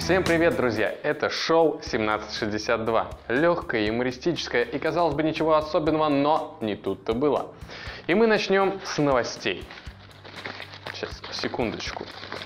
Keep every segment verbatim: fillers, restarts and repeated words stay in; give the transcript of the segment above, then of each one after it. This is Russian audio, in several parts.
Всем привет, друзья! Это шоу семнадцать шестьдесят два. Легкое, юмористическое и, казалось бы, ничего особенного, но не тут-то было. И мы начнем с новостей. Сейчас, секундочку.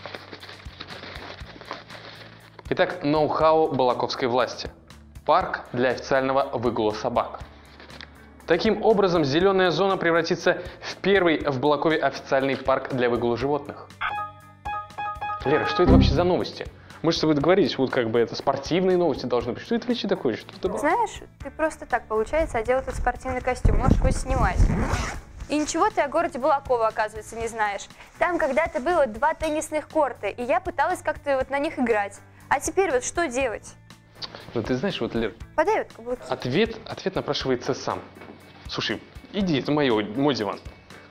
Итак, ноу-хау балаковской власти. Парк для официального выгула собак. Таким образом, зеленая зона превратится в первый в Балакове официальный парк для выгула животных. Лера, что это вообще за новости? Мы же с тобой договорились, вот как бы это спортивные новости должны быть. Что это вообще такое? Что это было? Знаешь, ты просто так, получается, одел этот спортивный костюм, можешь хоть снимать. И ничего ты о городе Балаково, оказывается, не знаешь. Там когда-то было два теннисных корта, и я пыталась как-то вот на них играть. А теперь вот что делать? Ну ты знаешь, вот, Лер, подай вот каблуки. Ответ, ответ напрашивается сам. Слушай, иди, это мое, мой диван.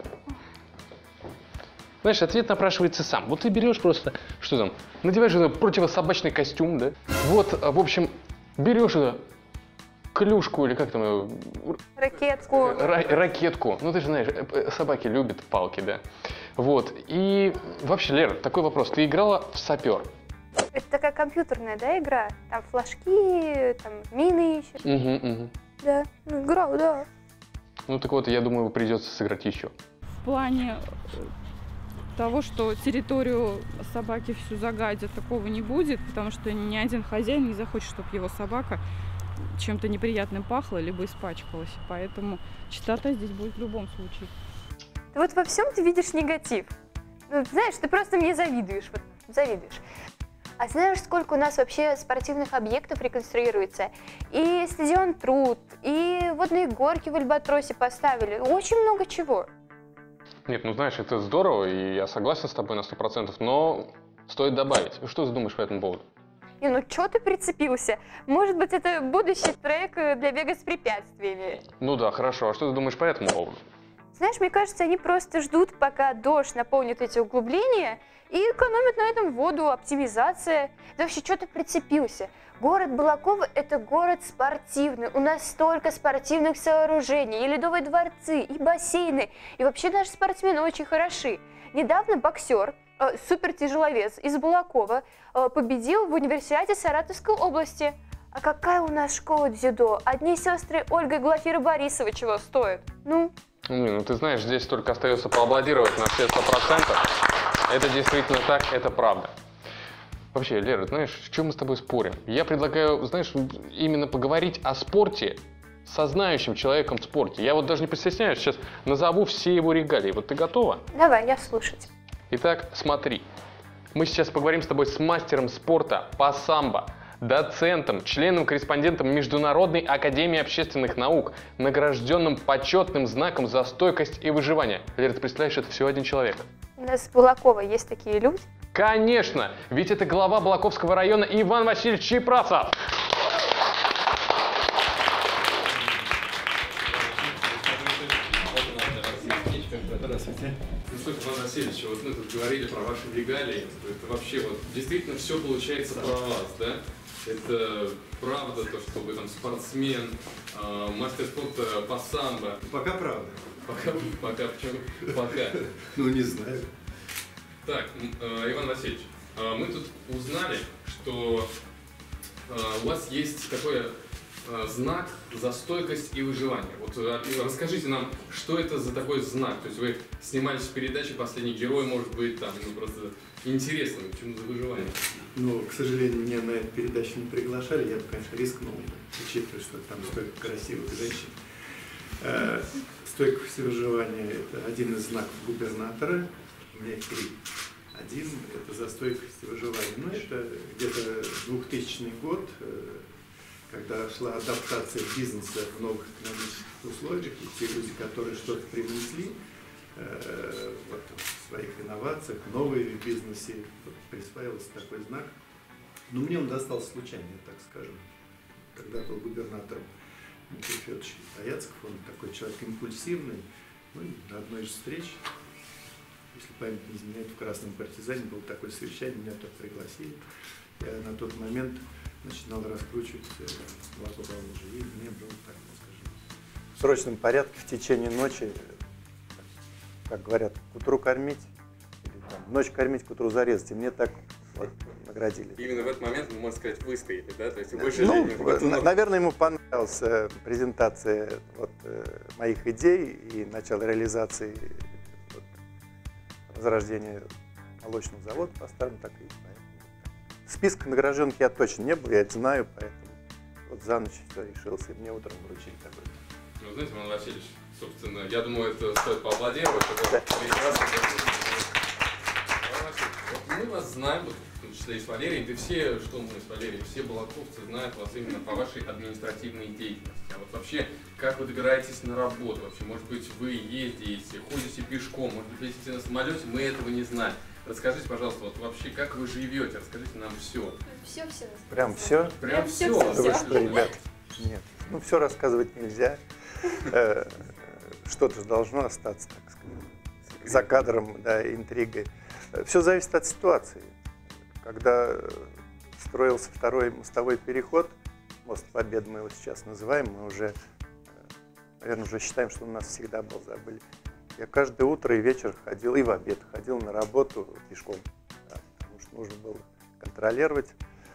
Знаешь, ответ напрашивается сам. Вот ты берешь просто, что там, надеваешь это противособачный костюм, да? Вот, в общем, берешь это, клюшку или как там ее? Ракетку. Ра ракетку. Ну ты же знаешь, собаки любят палки, да? Вот. И вообще, Лера, такой вопрос. Ты играла в сапер? Это такая компьютерная, да, игра? Там флажки, там мины ищешь. Угу, угу. Да, ну играл, да. Ну так вот, я думаю, придется сыграть еще. В плане того, что территорию собаки всю загадят, такого не будет, потому что ни один хозяин не захочет, чтобы его собака чем-то неприятным пахла, либо испачкалась. Поэтому чистота здесь будет в любом случае. Вот во всем ты видишь негатив. Ну, знаешь, ты просто мне завидуешь, вот, завидуешь. А знаешь, сколько у нас вообще спортивных объектов реконструируется? И стадион Труд, и водные горки в Альбатросе поставили. Очень много чего. Нет, ну знаешь, это здорово, и я согласен с тобой на сто процентов, но стоит добавить. Что ты думаешь по этому поводу? И ну что ты прицепился? Может быть, это будущий трек для бега с препятствиями? Ну да, хорошо. А что ты думаешь по этому поводу? Знаешь, мне кажется, они просто ждут, пока дождь наполнит эти углубления, и экономят на этом воду, оптимизация. Да вообще, что ты прицепился? Город Балаково – это город спортивный. У нас столько спортивных сооружений, и ледовые дворцы, и бассейны. И вообще наши спортсмены очень хороши. Недавно боксер, э, супертяжеловес из Балакова, э, победил в универсиаде Саратовской области. А какая у нас школа дзюдо? Одни сестры Ольга и Глафира Борисова чего стоят? Ну? Ну, ну ты знаешь, здесь только остается поаплодировать на все сто процентов. Это действительно так, это правда. Вообще, Лера, знаешь, в чем мы с тобой спорим? Я предлагаю, знаешь, именно поговорить о спорте со знающим человеком в спорте. Я вот даже не постесняюсь, сейчас назову все его регалии. Вот ты готова? Давай, я слушать. Итак, смотри. Мы сейчас поговорим с тобой с мастером спорта по самбо, доцентом, членом-корреспондентом Международной академии общественных наук, награжденным почетным знаком за стойкость и выживание. Лера, ты представляешь, это всего один человек. У нас в Балаково есть такие люди? Конечно! Ведь это глава Балаковского района Иван Васильевич Чепрасов. Здравствуйте. Ну что, Иван Васильевич, вот мы тут говорили про ваши регалии. Это вообще вот действительно все получается про вас, да? Это правда то, что вы там спортсмен, э, мастер спорта по самбо. Пока правда. Пока, пока, почему? Пока. Ну, не знаю. Так, э, Иван Васильевич, э, мы тут узнали, что э, у вас есть такой э, знак за стойкость и выживание. Вот э, расскажите нам, что это за такой знак? То есть вы снимались в передаче «Последний герой», может быть, там, ну просто интересно, почему за выживание? Ну, к сожалению, меня на эту передачу не приглашали, я бы, конечно, рискнул, учитывая, что там столько красивых женщин. Э, стойкость и выживание – это один из знаков губернатора. У меня их три. Один – это за стойкость и выживание. Ну, это где-то двухтысячный год, когда шла адаптация бизнеса в новых экономических условиях, и те люди, которые что-то привнесли э, вот, в своих инновациях, новые в бизнесе, вот, присваивался такой знак. Но мне он достался случайно, так скажем. Когда был губернатором Дмитрий Федорович Аяцков, он такой человек импульсивный. Ну, на одной из встреч, если память не изменяет, в Красном партизане было такое совещание, меня туда пригласили. Я на тот момент начинал раскручивать Балаково уже, и мне было так, скажем, в срочном порядке в течение ночи, как говорят, к утру кормить, или там, ночь кормить, к утру зарезать. И мне так вот, наградили. Именно в этот момент, мы, можно сказать, выстояли, да? То есть больше Ну, жизни, на- наверное, ему понравилась э, презентация вот, э, моих идей и начало реализации вот, возрождения молочного завода, поставим так и поэтому. Списка награжденных я точно не был, я это знаю, поэтому вот за ночь все решился, и мне утром вручили такой. Ну, знаете, Иван Васильевич, собственно, я думаю, это стоит поаплодировать. Это прекрасно. Иван Васильевич, вот мы вас знаем, вот, в том числе и с Валерием, да все, что мы с Валерием, все балаковцы знают вас именно по вашей административной деятельности. А вот вообще, как вы добираетесь на работу? Вообще, может быть, вы ездите, ходите пешком, может быть, летите на самолете, мы этого не знаем. Расскажите, пожалуйста, вот вообще, как вы живете? Расскажите нам все. Все-все. Прям все? Прям Прям все. всё, Да вы что, ребят? Нет. Ну, все рассказывать нельзя. Э, Что-то же должно остаться, так сказать, за кадром, да, интригой. Все зависит от ситуации. Когда строился второй мостовой переход, мост Победы мы его сейчас называем, мы уже, наверное, уже считаем, что он у нас всегда был, забыли. Я каждое утро и вечер ходил, и в обед ходил на работу пешком, да, потому что нужно было контролировать.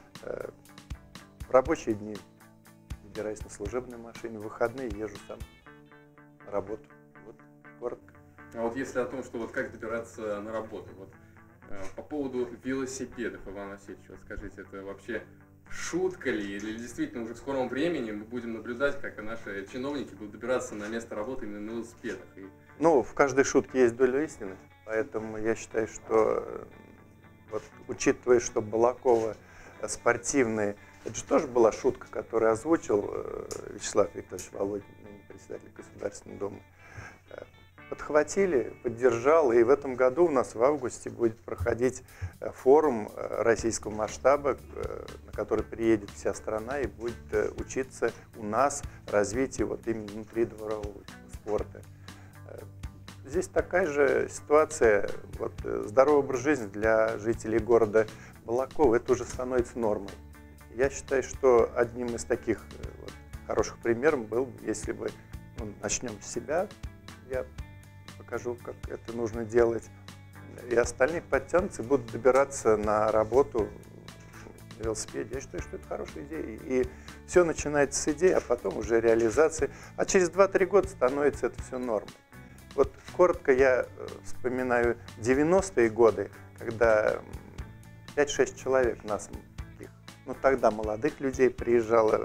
В рабочие дни добираюсь на служебной машине, в выходные езжу сам на работу. Вот, коротко. А вот если о том, что вот как добираться на работу, вот э, по поводу велосипедов, Иван Васильевич, вот скажите, это вообще шутка ли, или действительно уже в скором времени мы будем наблюдать, как наши чиновники будут добираться на место работы именно на велосипедах? И... Ну, в каждой шутке есть доля истины, поэтому я считаю, что вот, учитывая, что Балакова спортивные, это же тоже была шутка, которую озвучил Вячеслав Викторович Володин, председатель Государственного Дума. Подхватили, поддержал, и в этом году у нас в августе будет проходить форум российского масштаба, на который приедет вся страна и будет учиться у нас развитию вот именно внутридворового спорта. Здесь такая же ситуация, вот, здоровый образ жизни для жителей города Балакова, это уже становится нормой. Я считаю, что одним из таких вот, хороших примеров был, если бы ну, начнем с себя, я покажу, как это нужно делать, и остальные подтянутся и будут добираться на работу на велосипеде. Я считаю, что это хорошая идея. И все начинается с идеи, а потом уже реализации. А через два-три года становится это все нормой. Вот коротко я вспоминаю девяностые годы, когда пять-шесть человек нас, ну тогда молодых людей, приезжало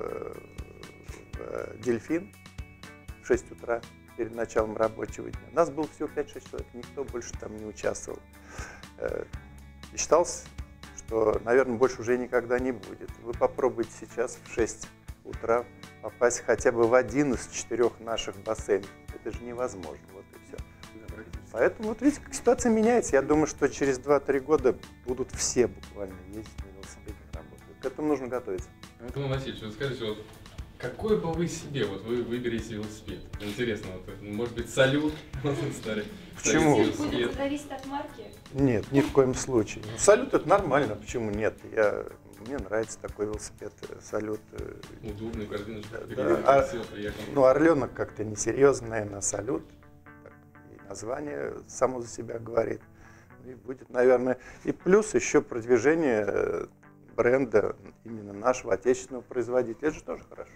в Дельфин в шесть утра перед началом рабочего дня. Нас было всего пять-шесть человек, никто больше там не участвовал. И считалось, что, наверное, больше уже никогда не будет. Вы попробуйте сейчас в шесть утра попасть хотя бы в один из четырех наших бассейнов. Это же невозможно. Вот и все. Поэтому вот видите, как ситуация меняется. Я думаю, что через два-три года будут все буквально ездить на велосипеде на работу. К этому нужно готовиться. Антон Васильевич, вы скажите, вот какой бы вы себе, вот вы выберете велосипед? Интересно, вот, может быть, салют? старый, Почему? старый велосипед. Будет зависеть от марки. Нет, ни в коем случае. Ну, салют это нормально, почему нет? Я, мне нравится такой велосипед, салют. Удобный, корзиночка, Да, а, красиво, приятно. ну, орленок как-то несерьезно, наверное, салют. И название само за себя говорит. И будет, наверное, и плюс еще продвижение бренда именно нашего отечественного производителя. Это же тоже хорошо.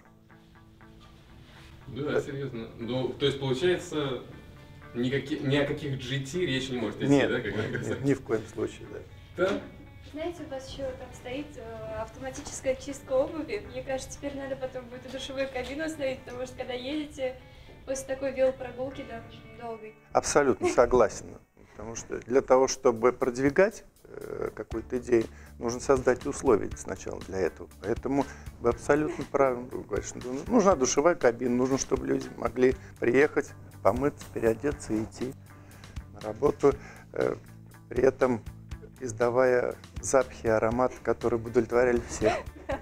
Да, серьезно. Ну, то есть, получается, никаки, ни о каких джи ти речи не может идти, Нет, да? Как нет, нет, ни в коем случае, да. Да? Знаете, у вас еще там стоит э, автоматическая чистка обуви. Мне кажется, теперь надо потом будет и душевую кабину ставить, потому что когда едете после такой велопрогулки, да, очень долгой. Абсолютно согласен. Потому что для того, чтобы продвигать э, какую-то идею, нужно создать условия сначала для этого. Поэтому вы абсолютно правильно говорите, что нужна душевая кабина, нужно, чтобы люди могли приехать, помыться, переодеться и идти на работу, э, при этом издавая запахи и ароматы, которые бы удовлетворяли всех.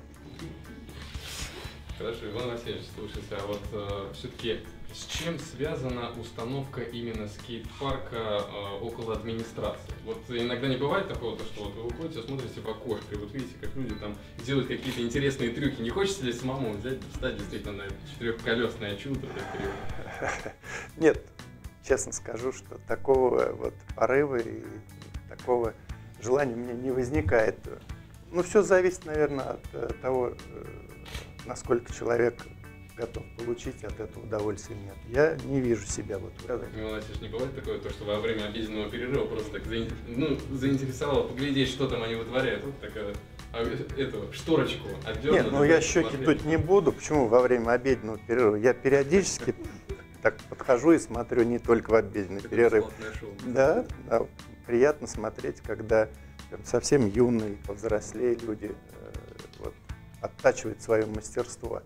Хорошо, Иван Васильевич, слушайте, а вот э, все-таки с чем связана установка именно скейт-парка э, около администрации? Вот иногда не бывает такого, что вот вы уходите, смотрите в окошко, и вот видите, как люди там делают какие-то интересные трюки. Не хочется ли самому взять, встать действительно на это четырехколесное чудо? Нет, честно скажу, что такого вот порыва и такого желания у меня не возникает. Ну, все зависит, наверное, от э, того, э, насколько человек готов получить от этого удовольствия или нет. Я не вижу себя вот в этом. Ну, у нас не бывает такое, то, что во время обеденного перерыва просто так заин- ну, заинтересовало поглядеть, что там они вытворяют. Вот такая, а, эту шторочку отдернуть. Нет, ну я щеки тут не буду. Почему во время обеденного перерыва? Я периодически так подхожу и смотрю не только в обеденный перерыв. Да, да, приятно смотреть, когда прям совсем юные, повзрослее люди э, вот, оттачивают свое мастерство.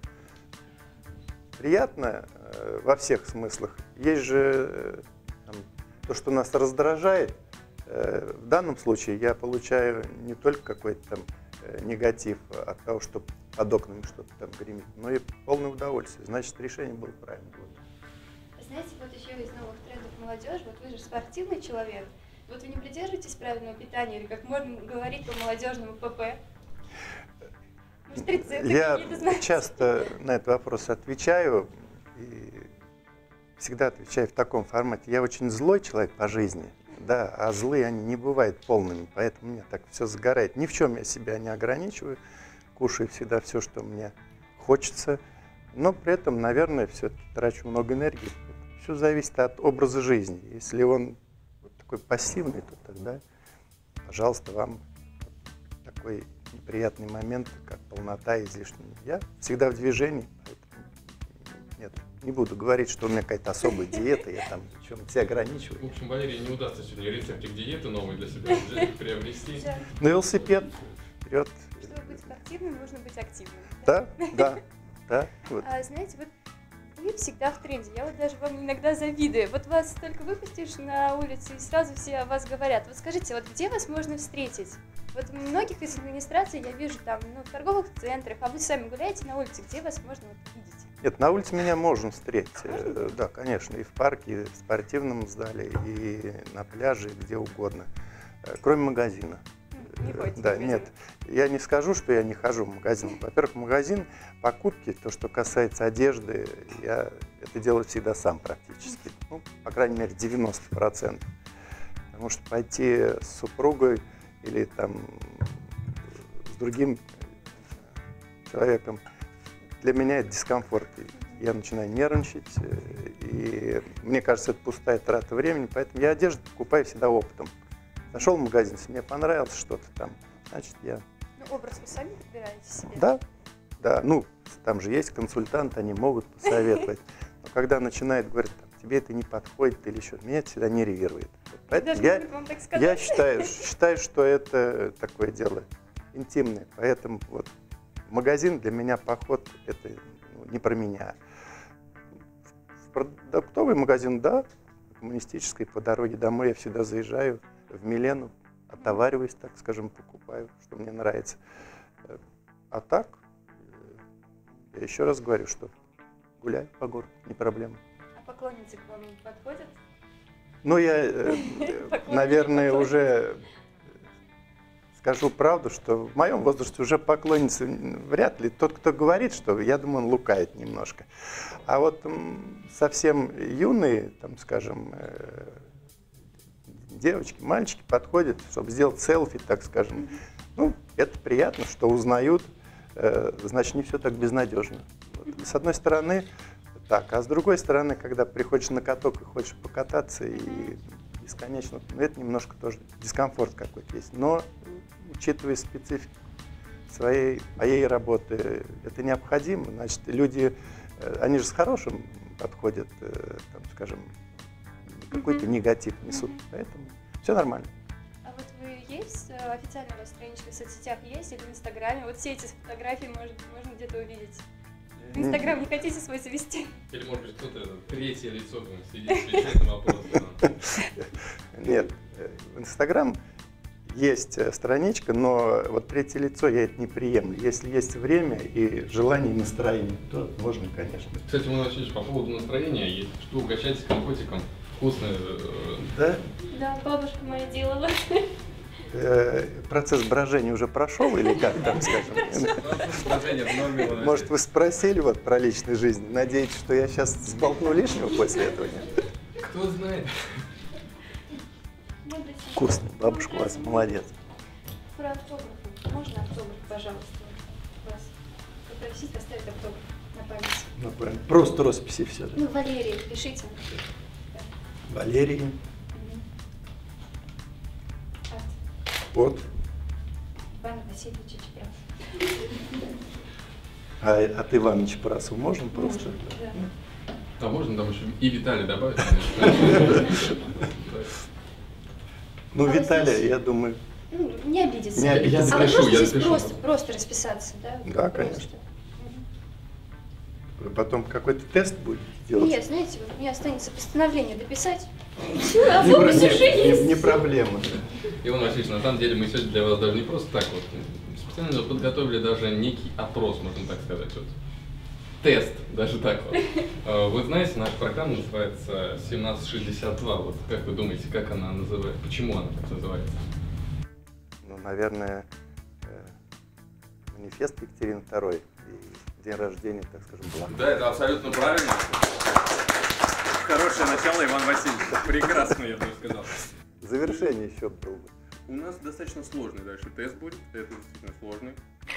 Приятно э, во всех смыслах. Есть же э, там, то, что нас раздражает. Э, в данном случае я получаю не только какой-то там э, негатив от того, что под окнами что-то там гремит, но и полное удовольствие. Значит, решение было правильным. Знаете, вот еще из новых трендов молодежи, вот вы же спортивный человек, вот вы не придерживаетесь правильного питания, или как можно говорить по молодежному ПП? Может, рецепты Я какие-то знаете? часто на этот вопрос отвечаю, и всегда отвечаю в таком формате. Я очень злой человек по жизни, да, а злые они не бывают полными, поэтому мне так все загорает. Ни в чем я себя не ограничиваю, кушаю всегда все, что мне хочется, но при этом, наверное, все-таки трачу много энергии. Все зависит от образа жизни. Если он вот такой пассивный, то тогда, пожалуйста, вам такой неприятный момент, как полнота излишняя. Я всегда в движении, поэтому нет, не буду говорить, что у меня какая-то особая диета, я там чем-то себя ограничиваю. В общем, Валерий, не удастся сегодня рецептик диеты новый для себя приобрести. На велосипед вперед. Чтобы быть спортивным, нужно быть активным. Да, да, да. Вот. А, знаете, вот вы всегда в тренде. Я вот даже вам иногда завидую. Вот вас только выпустишь на улицу, и сразу все о вас говорят. Вот скажите, вот где вас можно встретить? Вот многих из администрации я вижу там, ну, в торговых центрах, а вы сами гуляете на улице, где вас можно вот видеть? Нет, на улице меня можно встретить. Можно? Да, конечно, и в парке, и в спортивном зале, и на пляже, и где угодно. Кроме магазина. Не ходите Да, в магазин? нет, я не скажу, что я не хожу в магазин. Во-первых, магазин, покупки, то, что касается одежды, я это делаю всегда сам практически. Ну, по крайней мере, девяносто процентов. Потому что пойти с супругой или там с другим человеком, для меня это дискомфорт. Я начинаю нервничать, и мне кажется, это пустая трата времени, поэтому я одежду покупаю всегда опытом. Зашел в магазин, если мне понравилось что-то там, значит, я... Ну, образ вы сами подбираете себе? Да, да, ну, там же есть консультант, они могут посоветовать. Но когда начинает говорить, там, тебе это не подходит или еще, меня это всегда нервирует. Поэтому Даже я, могут вам так сказать? я считаю, считаю, что это такое дело интимное. Поэтому вот магазин для меня поход, это ну, не про меня. В продуктовый магазин, да, коммунистический, по дороге домой я всегда заезжаю в Милену, отовариваюсь, так скажем, покупаю, что мне нравится. А так, я еще раз говорю, что гуляю по городу, не проблема. А поклонницы к вам не подходят? Ну, я, наверное, уже скажу правду, что в моем возрасте уже поклонницы вряд ли. Тот, кто говорит, что, я думаю, он лукает немножко. А вот совсем юные, там, скажем, девочки, мальчики подходят, чтобы сделать селфи, так скажем. Ну, это приятно, что узнают, значит, не все так безнадежно. Вот. С одной стороны, так, а с другой стороны, когда приходишь на каток и хочешь покататься, и бесконечно, ну, это немножко тоже дискомфорт какой-то есть. Но, учитывая специфику своей, моей работы, это необходимо. Значит, люди, они же с хорошим подходят, там, скажем, какой-то негатив несут, поэтому все нормально. А вот вы есть, официально у вас страничка в соцсетях есть или в Инстаграме? Вот все эти фотографии может, можно где-то увидеть. В Инстаграм не хотите свой завести? Или, может быть, кто-то третье лицо там сидит, отвечает на вопросы. Нет, в Инстаграм есть страничка, но вот третье лицо я это не приемлю. Если есть время и желание, и настроение, то можно, конечно. Кстати, Иван Васильевич, по поводу настроения, есть что угощать компотиком. Вкусно. Да? Да, бабушка моя делала. Процесс брожения уже прошел или как там, скажем? Может, вы спросили вот про личную жизнь? Надеетесь, что я сейчас сболтну лишнего после этого? Кто знает. Вкусно. Бабушка у вас молодец. Про автографы. Можно автограф, пожалуйста, вас попросить поставить автограф на память? Ну, правильно. Просто росписи все. Да? Ну, Валерий, пишите. Валерий. Мгм. От. Ивана Васильевича Чепрасова. А от Ивана Чепрасова можно просто? Да. А можно там еще и Виталий добавить? Ну, А вот Виталия, здесь- я думаю, Ну, не обидится. Не обидится. А вы Запишу, можете я здесь запишу. просто, просто расписаться, да? Да, Просто. конечно. Мгм. потом какой-то тест будет делать. Нет, знаете, вот мне останется постановление дописать. Все, а не, про- подпись не- уже есть. не- не проблема. Иван Васильевич, на самом деле мы сегодня для вас даже не просто так вот специально подготовили даже некий опрос, можно так сказать. Вот. Тест, даже так вот. А, Вы знаете, наша программа называется семнадцать шестьдесят два. Вот как вы думаете, как она называется? Почему она так называется? Ну, наверное, э, манифест Екатерины второй и день рождения, так скажем, была. Да, это абсолютно правильно. Хорошее начало, Иван Васильевич. Прекрасно, я бы сказал. Завершение еще было бы. У нас достаточно сложный дальше тест будет. Это действительно сложный.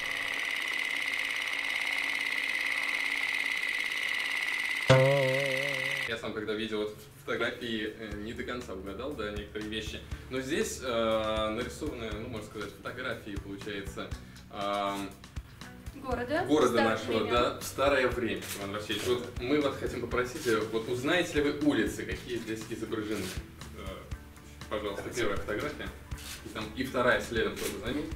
Я сам, когда видел вот фотографии, э, не до конца угадал, да, некоторые вещи. Но здесь э, нарисованы, ну, можно сказать, фотографии, получается, э, Города. города старых нашего, времен. да, в старое время, Иван Васильевич. Вот мы вас хотим попросить, э, вот узнаете ли вы улицы, какие здесь изображены? Э, Пожалуйста, первая фотография. И, там, и вторая следом тоже за ней.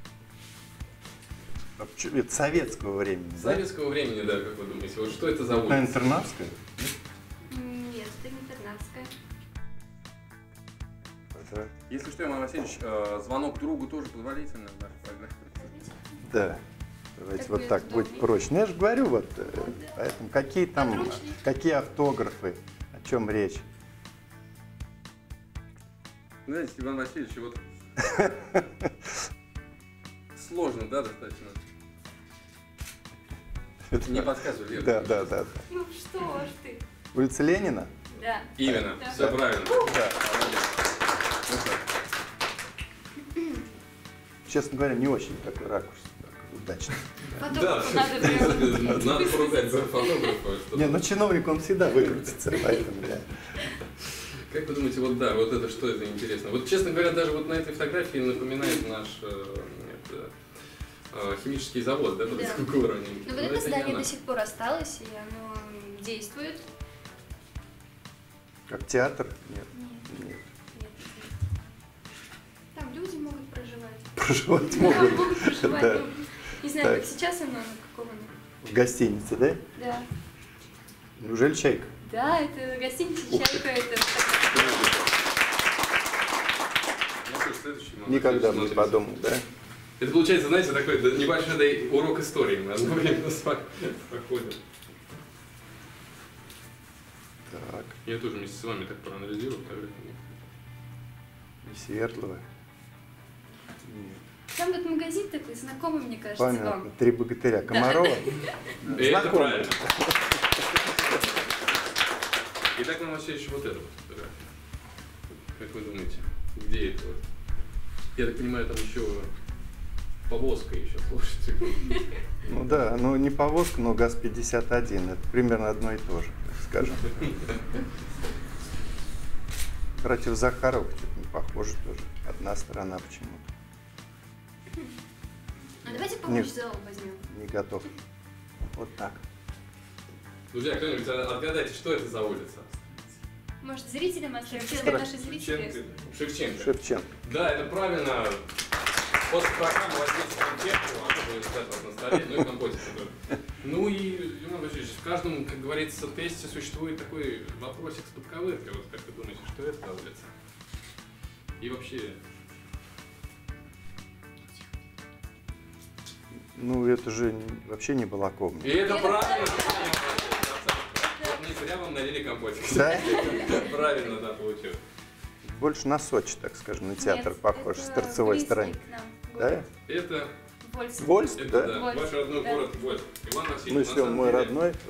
А почему- Это советского времени, да? Советского времени, да, как вы думаете, вот что это за Это, наверное, улица? Тернавская? Нет, это не Тернавская. Да. Если что, Иван Васильевич, э, звонок другу тоже позволительно в нашей программе. Да. Давайте Так вот будет так будет удобнее. проще. Ну, я же говорю, вот, э, да. поэтому какие там, Подручнее. какие автографы, о чем речь. Знаете, Иван Васильевич, вот сложно, да, достаточно? Не подсказывай, Лера. Да, да, да. Ну что ж ты. Улица Ленина? Да. Именно, Да. все правильно. Да. Молодец. Ну что, Честно говоря, не очень такой ракурс так, удачный. Да, Фотографу надо прям. надо поругать за фотографа. что- Не, ну чиновник он всегда выкрутится, поэтому да. Как вы думаете, вот да, вот это что это интересно? Вот, честно говоря, даже вот на этой фотографии напоминает наш э, это, э, химический завод, да, вот Да. с кукурованием. Ну вот Но это не здание она. до сих пор осталось, и оно действует. Как театр? Нет. Нет, Нет. нет, нет. Там люди могут проживать. Проживать Там могут. могут проживать. Да. ну, Не знаю, Так. как сейчас оно, на каком оно. В гостинице, да? Да. Неужели Чайка? Да, это гостиница «Чайка», это... Ну, что ж, следующий момент. Никогда бы не Смотрите. подумал, да? Это получается, знаете, такой да, небольшой да, урок истории. Мы одновременно с вами проходим. Так, Я тоже вместе с вами так проанализирую фотографии. не Свердлова. Нет. Там вот магазин такой знакомый, мне кажется, Понятно. вам. Три богатыря. Комарова? И это Знакомый. правильно. Итак, нам вообще еще вот это вот фотография. Как вы думаете, где это вот? Я так понимаю, там еще повозка еще, слушайте. Ну да, ну не повозка, но ГАЗ пятьдесят один. Это примерно одно и то же, так скажем. Братьев Захаров что-то не похоже тоже. Одна сторона почему-то. А давайте Нет. помощь зала возьмем. Не готов. Вот так. Друзья, кто-нибудь отгадайте, что это за улица? Может, зрителям оставим? Все Шевченко. наши зрители. Шевченко. Шевченко. Шевченко. Да, это правильно. После программы возьмите конфетку, она будет ждать вас на столе, ну и компотик тоже. Ну и, Иван Васильевич, в каждом, как говорится, тесте существует такой вопросик с подковыркой. Вот как вы думаете, что это за улица? И вообще, Ну это же не- вообще не Балаково. и это правильно. Вот не зря вам налили компотик. Да? Правильно, да, получилось. Больше на Сочи, так скажем, на театр Нет, похож, это с торцевой близкий стороны. к нам Да? город. Это, Вольск. Вольск, это да? да, Вольск, ваш родной да. город Вольск. Иван Васильевич, Ну на если он самом мой деле, родной, то...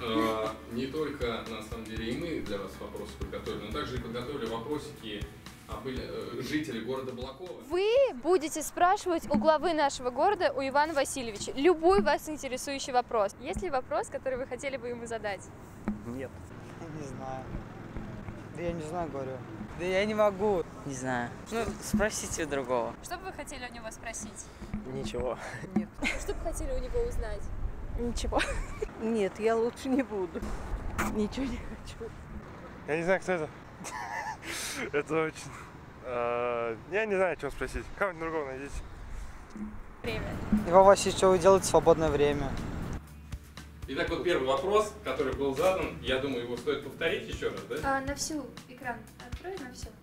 э, не только, на самом деле, и мы для вас вопросы подготовили, но также и подготовили вопросики а были э, жители города Балакова. Вы будете спрашивать у главы нашего города, у Ивана Васильевича, любой вас интересующий вопрос. Есть ли вопрос, который вы хотели бы ему задать? Нет. Не знаю. Да я не знаю, говорю. Да я не могу. Не знаю. Ну, спросите у другого. Что бы вы хотели у него спросить? Ничего. Нет. Что бы хотели у него узнать? Ничего. Нет, я лучше не буду. Ничего не хочу. Я не знаю, кто это. Это очень... Я не знаю, что спросить. Кого-нибудь другого найдите. Время. Иван Васильевич, что вы делаете в свободное время? Итак, вот первый вопрос, который был задан, я думаю, его стоит повторить еще раз, да? А, на всю экран. Открой на всю.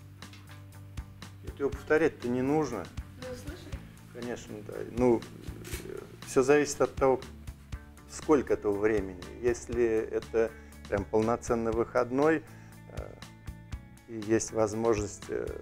Его повторять-то не нужно. Вы услышали? Конечно, да. Ну, все зависит от того, сколько этого времени. Если это прям полноценный выходной, и есть возможность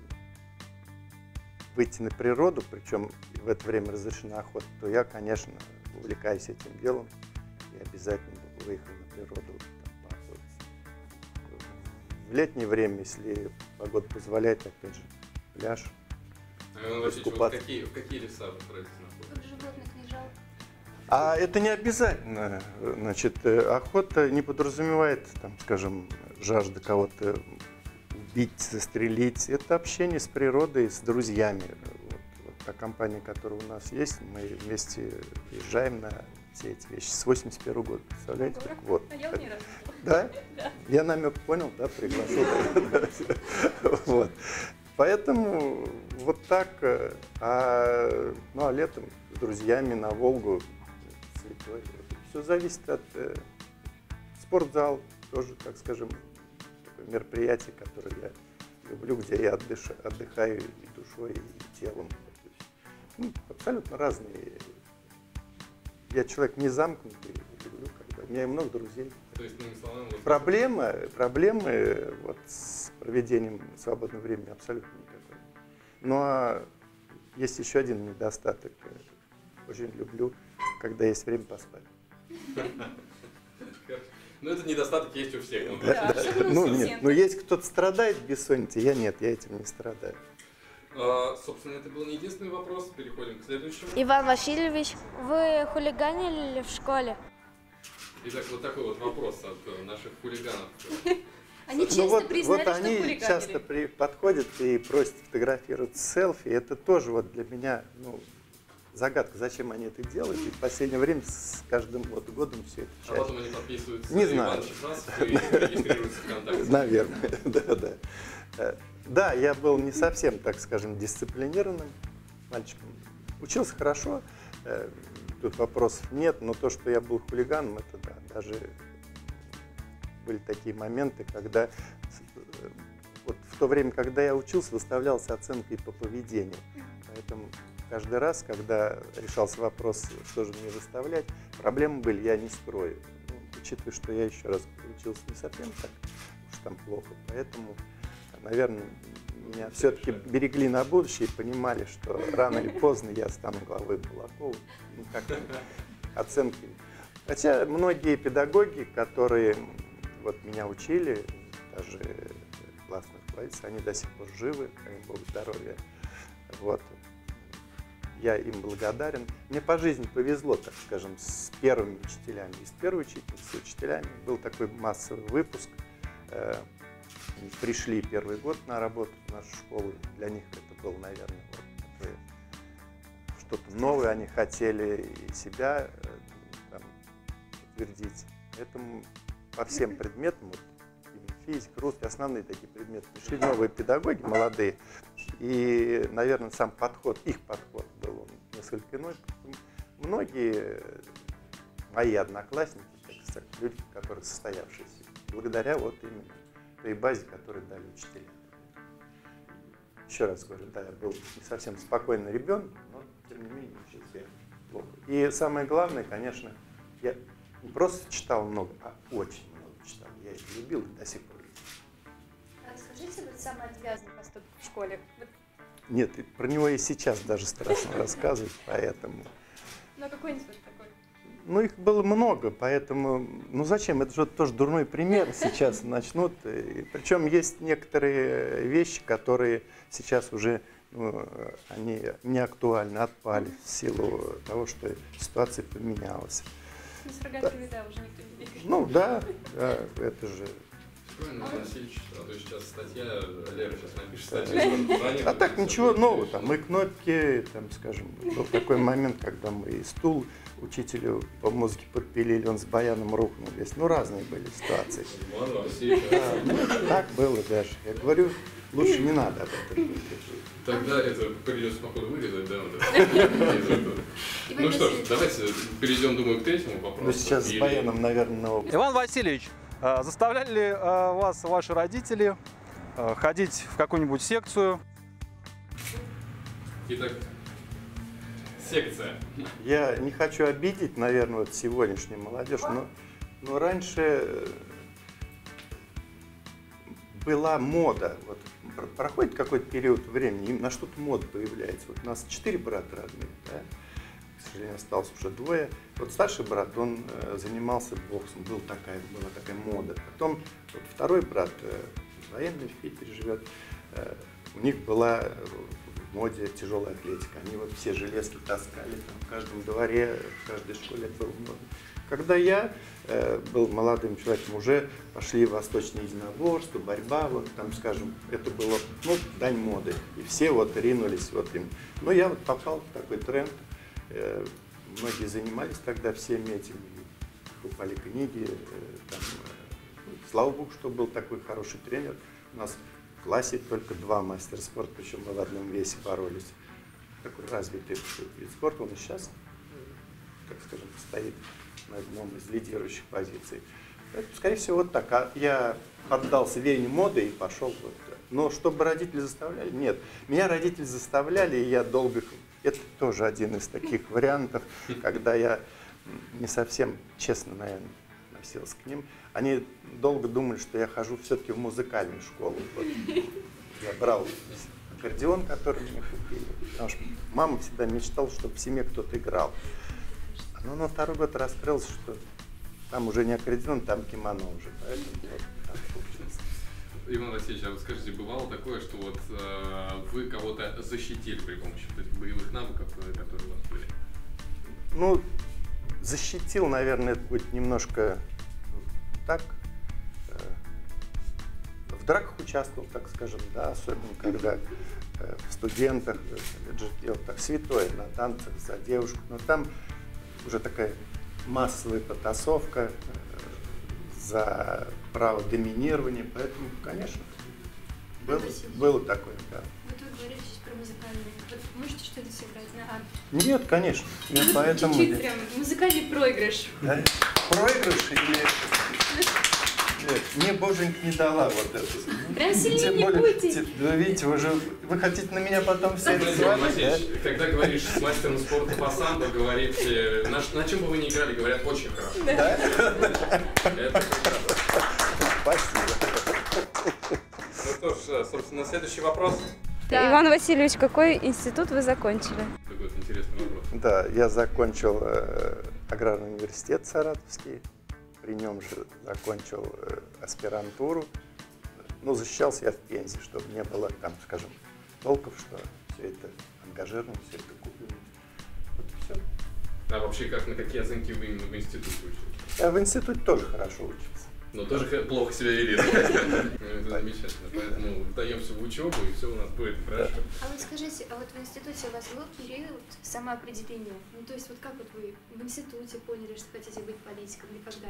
выйти на природу, причем в это время разрешена охота, то я, конечно, увлекаюсь этим делом и обязательно выехал на природу там, поохотиться. В летнее время, если погода позволяет, опять же, пляж. А Иван Васильевич, вот какие, какие леса вы тратите на охоту? Тут животных не жалко. А это не обязательно. Значит, охота не подразумевает, там, скажем, жажда кого-то убить, застрелить. Это общение с природой, с друзьями. Вот, вот та компания, которая у нас есть, мы вместе приезжаем на все эти вещи с восемьдесят первого года. Представляете? Так вот. А я не раз. Да? Я намек понял, да, приглашу. Вот. Поэтому вот так. А, ну, а летом с друзьями на Волгу, Святой. Все зависит от э, спортзал, тоже, так скажем, такое мероприятие, которое я люблю, где я отдыш, отдыхаю и душой, и телом. Ну, абсолютно разные. Я человек не замкнутый, люблю, когда у меня много друзей. То есть, иными словами, вот... Проблемы, проблемы вот, с проведением свободного времени абсолютно никакой. Ну а есть еще один недостаток. Очень люблю, когда есть время поспать. Ну, этот недостаток есть у всех. Да, да. Ну, нет, ну, есть кто-то страдает бессонницей, я нет, я этим не страдаю. А, собственно, это был не единственный вопрос. Переходим к следующему. Иван Васильевич, вы хулиганили в школе? Итак, вот такой вот вопрос от наших хулиганов. Они честно ну, вот, признали, вот что они хулиганили. часто при, подходят и просят фотографировать селфи. Это тоже вот для меня ну, загадка, зачем они это делают. И в последнее время с каждым вот годом все это чаще. А потом они подписываются. Не знаю. И регистрируются ВКонтакте. Наверное, да, да. Да, я был не совсем, так скажем, дисциплинированным мальчиком. Учился хорошо, тут вопросов нет, но то, что я был хулиганом, это да, даже были такие моменты, когда вот в то время, когда я учился, выставлялась оценка и по поведению. Поэтому каждый раз, когда решался вопрос, что же мне выставлять, проблемы были, я не скрою. Ну, учитывая, что я еще раз учился не совсем так уж там плохо, поэтому, наверное, меня все-таки берегли на будущее и понимали, что рано или поздно я стану главой Балакова. Ну, как оценки. Хотя многие педагоги, которые вот меня учили, даже классные руководители, они до сих пор живы, дай им Бог здоровья. Вот. Я им благодарен. Мне по жизни повезло, так скажем, с первыми учителями. И с первой учительницей, с учителями был такой массовый выпуск. Они пришли первый год на работу в нашу школу. Для них это было, наверное, вот что-то новое. Они хотели и себя там, утвердить. Поэтому по всем предметам, вот, физика, русский, основные такие предметы, пришли новые педагоги, молодые. И, наверное, сам подход, их подход был он несколько иной. Многие мои одноклассники, так сказать, люди, которые состоявшиеся, благодаря вот именно той базе, которую дали учителя. Еще раз говорю, да, я был не совсем спокойный ребенок, но, тем не менее, учился я плохо. И самое главное, конечно, я не просто читал много, а очень много читал. Я это любил и до сих пор. Расскажите, вот самый отвязный поступок в школе. Вот. Нет, про него и сейчас даже страшно рассказывать, поэтому... Ну, какой-нибудь такой. Ну, их было много, поэтому, ну зачем, это же тоже дурной пример сейчас начнут. И, причем есть некоторые вещи, которые сейчас уже, ну, они не актуальны, отпали в силу того, что ситуация поменялась. Ну, с рогатыми, да, уже никто не бегает. Ну да, да, это же... Правильно, Васильевич, а то сейчас статья, Лера сейчас напишет статью. А так ничего нового, там и кнопки, там, скажем, был такой момент, когда мы и стул учителю по музыке подпилили, он с баяном рухнул весь. Ну, разные были ситуации. Ладно, Васильевич. Да, ну, так было даже. Я говорю, лучше не надо об этом говорить. Тогда это придется, походу, вырезать, да? Вот это. Ну что ж, давайте перейдем, думаю, к третьему вопросу. Ну, сейчас с баяном, наверное, на опыт. Иван Васильевич, заставляли ли вас ваши родители ходить в какую-нибудь секцию? Итак, секция. Я не хочу обидеть, наверное, вот сегодняшнюю молодежь, но, но раньше была мода. Вот проходит какой-то период времени, и на что-то мода появляется. Вот у нас четыре брата родных, да? К сожалению, осталось уже двое. Вот старший брат, он э, занимался боксом, был такая, была такая мода. Потом вот, второй брат, э, военный в Питере живет, э, у них была в моде тяжелая атлетика. Они вот все железки таскали, там, в каждом дворе, в каждой школе это было модно. Когда я э, был молодым человеком, уже пошли восточные единоборства, борьба, вот там, скажем, это было, ну, дань моды. И все вот ринулись вот им. Но я вот попал в такой тренд. Э, многие занимались тогда всеми этим, покупали книги. Э, там, э, слава богу, что был такой хороший тренер. У нас в классе только два мастера спорта, причем мы в одном весе боролись. Такой развитый вид спорта, он и сейчас, так скажем, стоит на одном из лидирующих позиций. Поэтому, скорее всего, вот так. А я поддался веянию моды и пошел. Вот. Но чтобы родители заставляли? Нет. Меня родители заставляли, и я долго... Это тоже один из таких вариантов, когда я не совсем честно, наверное, относился к ним. Они долго думали, что я хожу все-таки в музыкальную школу. Вот. Я брал аккордеон, который мне купили, потому что мама всегда мечтала, чтобы в семье кто-то играл. Но на второй год раскрылось, что там уже не аккордеон, там кимоно уже. Поэтому вот так получилось. Иван Васильевич, а вот скажите, бывало такое, что вот э, вы кого-то защитили при помощи вот этих боевых навыков, которые у вас были? Ну, защитил, наверное, это будет немножко так. В драках участвовал, так скажем, да, особенно когда э, в студентах, это же дело так святое, на танцах за девушку, но там уже такая массовая потасовка э, за право доминирования, поэтому, конечно, было, было такое, да. Вот вы говорили сейчас про музыкальные. Вот можете что-то сыграть на арфе? Нет, конечно. Нет, ну, поэтому... Чуть-чуть прям музыкальный проигрыш. Да? Проигрыш или... Нет, мне боженька не дала вот это. Прям сильнее не будете. Вы видите, вы же, вы хотите на меня потом все свалить, да? Когда говоришь с мастером спорта по самбо, говорите, на, на чем бы вы ни играли, говорят очень хорошо. Да? Это прекрасно. Спасибо. Ну что ж, собственно, следующий вопрос. Да. Иван Васильевич, какой институт вы закончили? Такой вот интересный вопрос. Да, я закончил э, аграрный университет Саратовский. При нем же закончил э, аспирантуру. Ну, защищался я в Пензе, чтобы не было там, скажем, толков, что все это ангажировано, все это куплено. Вот и все. А вообще, как, на какие оценки вы именно в институте учились? Я в институте тоже хорошо учился. Но тоже плохо себя вели. Это замечательно. Поэтому вдаемся в учебу, и все у нас будет хорошо. А вот скажите, а вот в институте у вас был период самоопределения? Ну, то есть, вот как вот вы в институте поняли, что хотите быть политиком, или когда?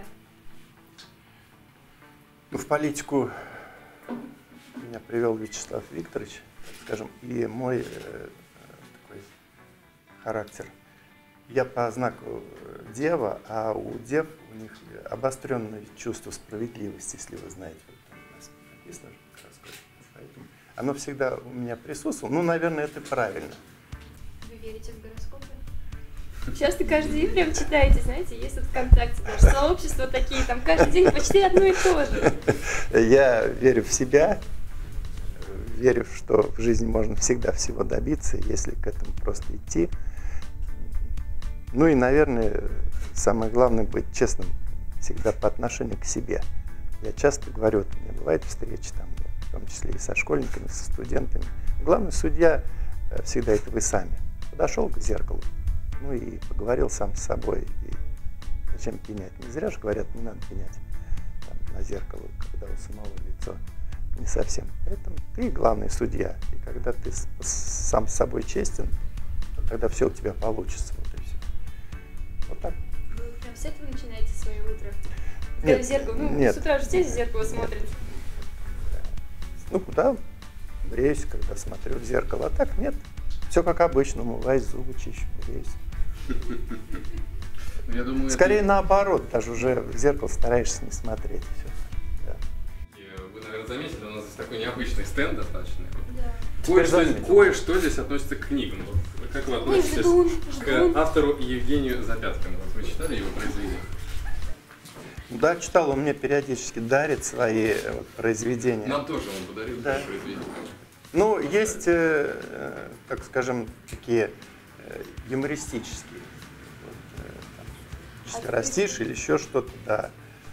Ну, в политику меня привел Вячеслав Викторович, скажем, и мой э, такой характер. Я по знаку Дева, а у Дев у них обостренное чувство справедливости, если вы знаете, вот там у нас написано, поэтому оно всегда у меня присутствовало. Ну, наверное, это правильно. Вы верите в гороскопы? Часто каждый день прям читаете, знаете, есть вот ВКонтакте даже сообщества такие, там каждый день почти одно и то же. Я верю в себя, верю, что в жизни можно всегда всего добиться, если к этому просто идти. Ну и, наверное, самое главное быть честным всегда по отношению к себе. Я часто говорю, вот у меня бывают встречи, там, в том числе и со школьниками, со студентами. Главный судья всегда это вы сами. Подошел к зеркалу, ну и поговорил сам с собой. И зачем пенять? Не зря же говорят, не надо пенять там, на зеркало, когда у самого лицо не совсем. Поэтому ты главный судья. И когда ты с, сам с собой честен, тогда все у тебя получится. Вот и все. Вот так. Вы прям с этого начинаете свое утро? Когда Нет, в зеркало, ну, нет. с утра же все в зеркало смотрят. Ну, куда? Бреюсь, когда смотрю в зеркало. А так нет. Все как обычно. Умываюсь, зубы чищу, бреюсь. Я думаю, Скорее это... наоборот. Даже уже в зеркало стараешься не смотреть. Все. Да. Вы, наверное, заметили, у нас здесь такой необычный стенд достаточно. Да. Кое-что, кое-что здесь относится к книгам. Вот, как вы относитесь ждун, к ждун. автору Евгению Запяткину? Вот вы читали его произведения? Да, читал, он мне периодически дарит свои вот, произведения. Нам тоже он подарил Да. произведения. Ну, есть, э, э, так скажем, такие э, юмористические. Вот, э, там, четверостишь или еще что-то, да.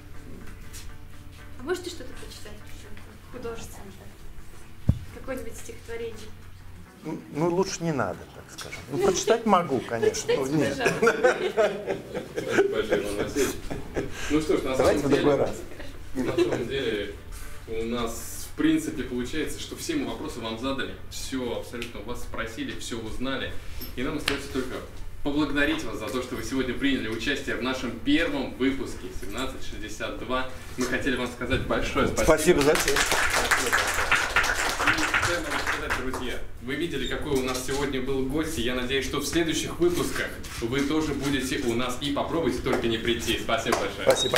А можете что-то почитать художественно? Какое-нибудь стихотворение? Ну, ну, лучше не надо, так скажем. Ну, почитать могу, конечно. но нет. Большое вам спасибо. Ну что ж, на Давайте самом в другой деле, раз. на самом деле у нас в принципе получается, что все мы вопросы вам задали, все абсолютно у вас спросили, все узнали, и нам остается только поблагодарить вас за то, что вы сегодня приняли участие в нашем первом выпуске семнадцать шестьдесят два. Мы хотели вам сказать большое спасибо. Спасибо за все. Друзья, вы видели, какой у нас сегодня был гость, и я надеюсь, что в следующих выпусках вы тоже будете у нас и попробуйте только не прийти. Спасибо большое. Спасибо.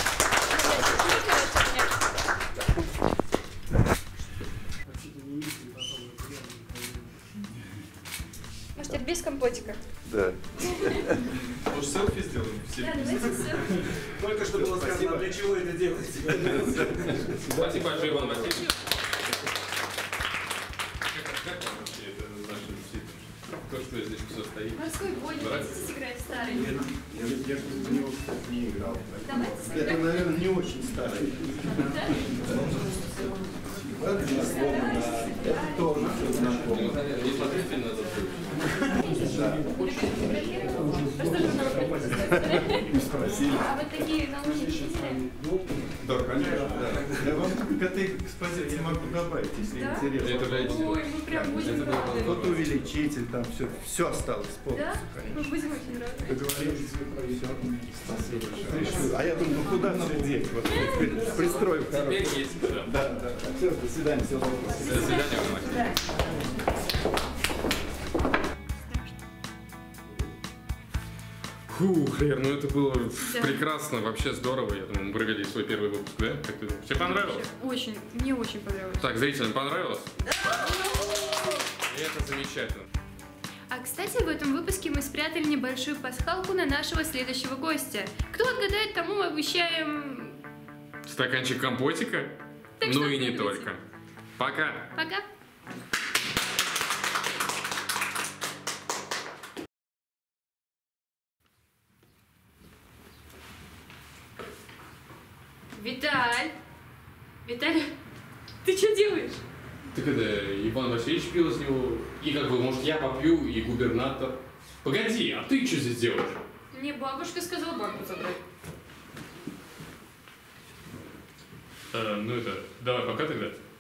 Может, теперь без компотика? Да. Может, селфи сделаем? Да, давайте селфи. Только что было сказано, для чего это делать. Спасибо большое, Иван Васильевич. То, что здесь все стоит. Морской бой, не хотите сыграть старый? Нет, я, я в него не играл. Давайте Это, сыграем. наверное, не очень старый. Это знакомо, да. Это тоже все знакомо. Не смотрите на это. Спросили. А вот такие наушники видели? Да, конечно, да. Я вам к этой экспозиции могу добавить, если Да? интересно. Это дайте. Ой, мы прям будем рады. Вот увеличитель, там все, все осталось Да? полностью, Мы конечно. будем очень рады. Договорились. Спасибо большое. А я думаю, ну куда надо деть? Вот, пристроим Теперь хороший. есть. Да. Да, да. Все, до свидания, всего доброго. До свидания, Иван Васильевич. Фух, Лер, ну это было Да. прекрасно, вообще здорово. Я думаю, мы провели свой первый выпуск, да? Как ты думаешь? Тебе понравилось? Очень, мне очень понравилось. Так, зрителям понравилось? Да! И это замечательно. А, кстати, в этом выпуске мы спрятали небольшую пасхалку на нашего следующего гостя. Кто отгадает, тому мы обещаем... Стаканчик компотика? Так Ну что и не смотрите. только. Пока! Пока! Виталь! Виталь, ты что делаешь? Так это, Иван Васильевич пил из него, и как бы, может, я попью, и губернатор. Погоди, а ты что здесь делаешь? Мне бабушка сказала банку забрать. Э, ну это, давай, пока тогда.